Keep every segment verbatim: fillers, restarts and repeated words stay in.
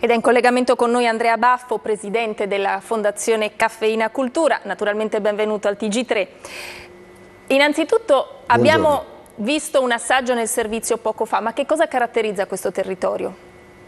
Ed è in collegamento con noi Andrea Baffo, presidente della Fondazione Caffeina Cultura. Naturalmente benvenuto al T G tre. Innanzitutto abbiamo Buongiorno. visto un assaggio nel servizio poco fa, ma che cosa caratterizza questo territorio?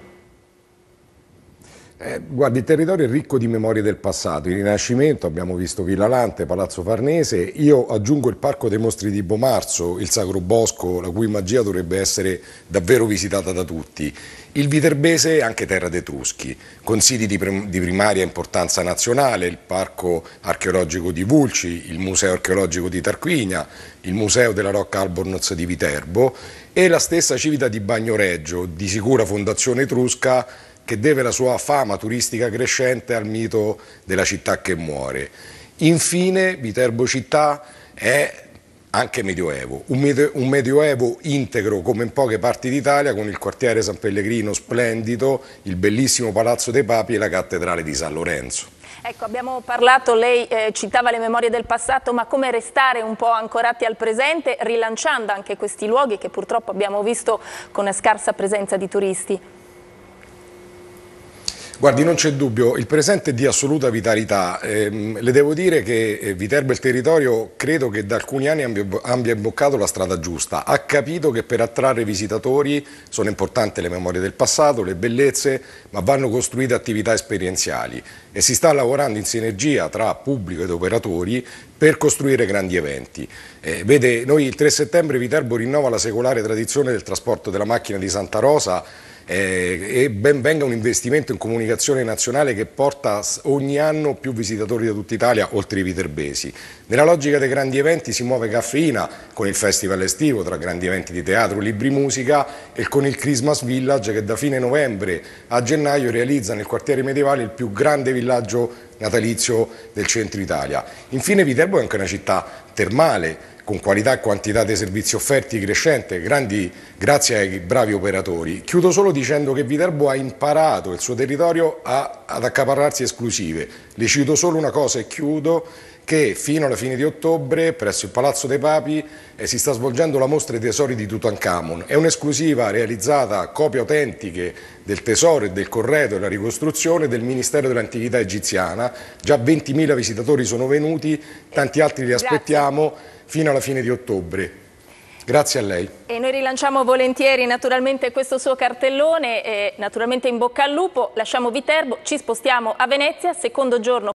Eh, guardi, il territorio è ricco di memorie del passato, il Rinascimento, abbiamo visto Villa Lante, Palazzo Farnese, io aggiungo il Parco dei Mostri di Bomarzo, il Sacro Bosco, la cui magia dovrebbe essere davvero visitata da tutti. Il Viterbese è anche terra d'Etruschi, con siti di, prim di primaria importanza nazionale, il Parco archeologico di Vulci, il Museo archeologico di Tarquinia, il Museo della Rocca Albornoz di Viterbo e la stessa Civita di Bagnoregio, di sicura fondazione etrusca, che deve la sua fama turistica crescente al mito della città che muore. Infine, Viterbo città è anche medioevo, un, mete un medioevo integro come in poche parti d'Italia, con il quartiere San Pellegrino splendido, il bellissimo Palazzo dei Papi e la cattedrale di San Lorenzo. Ecco, abbiamo parlato, lei eh, citava le memorie del passato, ma come restare un po' ancorati al presente, rilanciando anche questi luoghi che purtroppo abbiamo visto con scarsa presenza di turisti? Guardi, non c'è dubbio, il presente è di assoluta vitalità. Eh, le devo dire che eh, Viterbo e il territorio credo che da alcuni anni abbia, abbia imboccato la strada giusta. Ha capito che per attrarre visitatori sono importanti le memorie del passato, le bellezze, ma vanno costruite attività esperienziali e si sta lavorando in sinergia tra pubblico ed operatori per costruire grandi eventi. Eh, vede, noi il tre settembre Viterbo rinnova la secolare tradizione del trasporto della macchina di Santa Rosa. Eh, e ben venga un investimento in comunicazione nazionale che porta ogni anno più visitatori da tutta Italia, oltre i viterbesi. Nella logica dei grandi eventi si muove Caffeina con il festival estivo tra grandi eventi di teatro, libri, musica e con il Christmas Village che da fine novembre a gennaio realizza nel quartiere medievale il più grande villaggio natalizio del centro Italia. Infine Viterbo è anche una città termale, con qualità e quantità dei servizi offerti crescente, grandi grazie ai bravi operatori. Chiudo solo dicendo che Viterbo ha imparato il suo territorio a, ad accaparrarsi esclusive. Le cito solo una cosa e chiudo, che fino alla fine di ottobre presso il Palazzo dei Papi eh, si sta svolgendo la mostra dei tesori di Tutankhamon. È un'esclusiva realizzata a copie autentiche del tesoro e del corredo e la ricostruzione del Ministero dell'Antichità egiziana. Già ventimila visitatori sono venuti, tanti altri li aspettiamo. Grazie. Fino alla fine di ottobre. Grazie a lei. E noi rilanciamo volentieri naturalmente questo suo cartellone e naturalmente in bocca al lupo. Lasciamo Viterbo, ci spostiamo a Venezia, secondo giorno